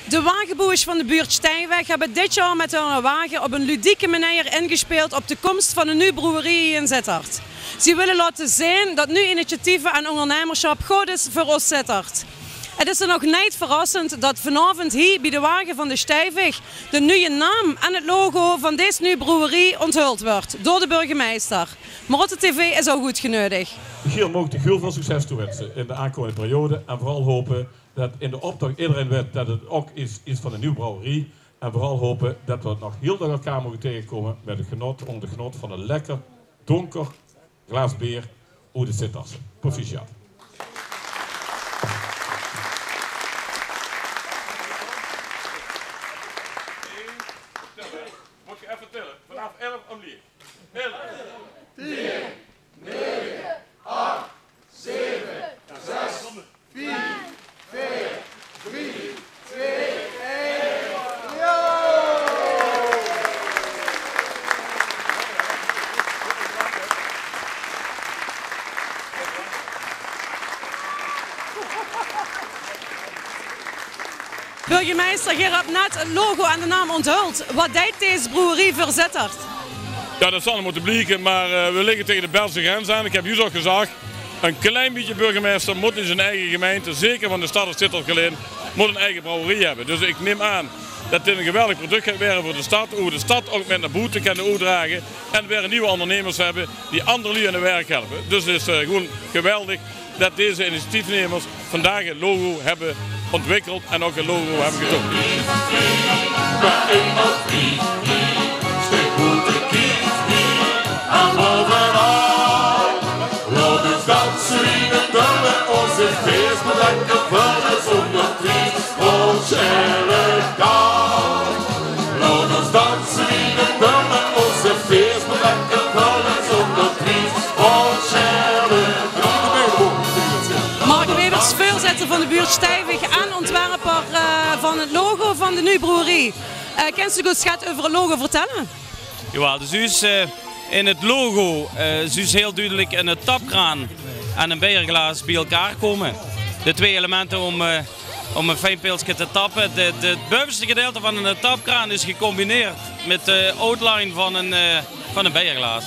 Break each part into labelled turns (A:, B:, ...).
A: De wagenboers van de buurt Stijnweg hebben dit jaar met hun wagen op een ludieke manier ingespeeld op de komst van een nieuwe brouwerie in Sittard. Ze willen laten zien dat nu initiatieven en ondernemerschap goed is voor ons Sittard. Het is dan ook niet verrassend dat vanavond hier bij de wagen van de Stijnweg de nieuwe naam en het logo van deze nieuwe brouwerie onthuld wordt door de burgemeester. Marotte TV is al goed genodigd.
B: Michiel, mogen ik heel veel succes toewensen in de aankomende periode en vooral hopen dat in de optocht iedereen weet dat het ook is van een nieuwe brouwerie. En vooral hopen dat we nog heel dag elkaar mogen tegenkomen met het genot, onder de genot van een lekker, donker glas bier uit de Sittard. Proficiat. Moet je even tellen. Vanaf 11 omlieg. 11, 10, 9, 8, 7, 6, 4, 4, 3, 2, 1.
A: Burgemeester, je hebt net het logo en de naam onthuld. Wat deed deze brouwerie voor Sittard?
B: Ja, dat zal nog moeten blijken, maar we liggen tegen de Belgische grens aan. Ik heb juist ook gezegd, een klein beetje burgemeester moet in zijn eigen gemeente, zeker van de stad als Sittard geleen, moet een eigen brouwerie hebben. Dus ik neem aan dat dit een geweldig product gaat worden voor de stad, hoe we de stad ook met naar buiten kunnen uitdragen en weer nieuwe ondernemers hebben die andere lui aan de werk helpen. Dus het is gewoon geweldig dat deze initiatiefnemers vandaag het logo hebben ontwikkeld en ook een logo hebben getoond.
C: En bovenal, laat ons dansen in het dal met onze feest bedanken voor de zondertriest, ons elkaar. Laat ons dansen in het dal met onze feest bedanken voor de zondertriest, ons elkaar.
A: Mark Webers, voorzitter van de buurt Stijnweg en ontwerper van het logo van de nieuwe brouwerie. Kan je goed schat over het logo vertellen?
D: Ja, dus in het logo is heel duidelijk een tapkraan en een bierglas bij elkaar komen. De twee elementen om een fijn pilsje te tappen. Het bovenste gedeelte van een tapkraan is gecombineerd met de outline van een bierglas.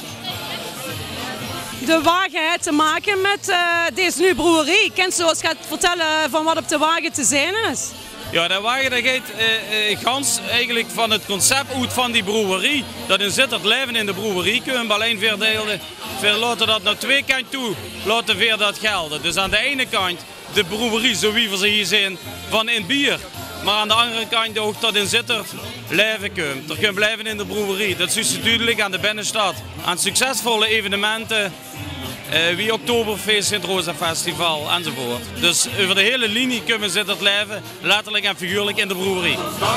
A: De wagen heeft te maken met deze nieuwe brouwerie. Kan je ons vertellen van wat op de wagen te zien is?
D: Ja, de wagen dat gaat gans eigenlijk van het concept uit van die brouwerie. Dat in Sittard leven in de brouwerie kunnen we alleen verdelen. We laten dat naar twee kanten toe, laten we dat gelden. Dus aan de ene kant de brouwerie, zoals we ze hier zien, van in bier. Maar aan de andere kant ook dat in Sittard leven kunnen. Er kunnen blijven in de brouwerie. Dat is duidelijk aan de binnenstad. Aan succesvolle evenementen. Wie Oktoberfeest, Sint-Rosa Festival enzovoort. Dus over de hele linie kunnen we Sittard leven, letterlijk en figuurlijk in de brouwerie.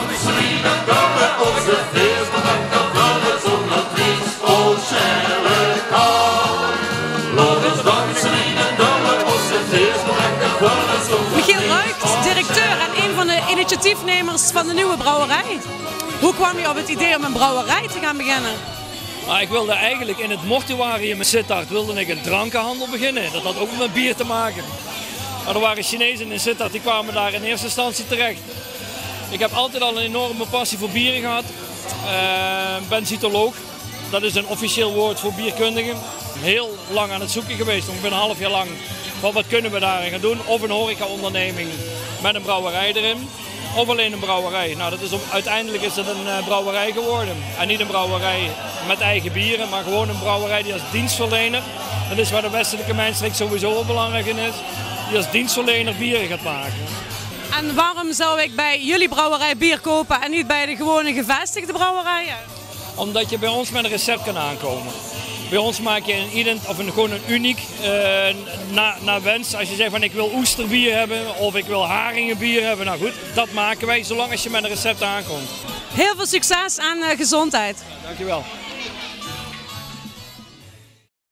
A: Michiel Ruikt, directeur en een van de initiatiefnemers van de nieuwe brouwerij. Hoe kwam je op het idee om een brouwerij te gaan beginnen?
E: Ik wilde eigenlijk in het mortuarium in Sittard een drankenhandel beginnen. Dat had ook met bier te maken. Maar er waren Chinezen in Sittard, die kwamen daar in eerste instantie terecht. Ik heb altijd al een enorme passie voor bieren gehad. Ben cytoloog, dat is een officieel woord voor bierkundigen. Heel lang aan het zoeken geweest, ongeveer een half jaar lang. Van wat kunnen we daarin gaan doen? Of een horecaonderneming met een brouwerij erin. Of alleen een brouwerij. Nou, uiteindelijk is het een brouwerij geworden. En niet een brouwerij met eigen bieren, maar gewoon een brouwerij die als dienstverlener, dat is waar de westelijke mijnstreek sowieso wel belangrijk in is, die als dienstverlener bieren gaat maken.
A: En waarom zou ik bij jullie brouwerij bier kopen en niet bij de gewone gevestigde brouwerijen?
E: Omdat je bij ons met een recept kan aankomen. Bij ons maak je gewoon een uniek naar wens. Als je zegt van ik wil oesterbier hebben of ik wil haringenbier hebben. Nou goed, dat maken wij zolang als je met een recept aankomt.
A: Heel veel succes en gezondheid.
E: Dankjewel.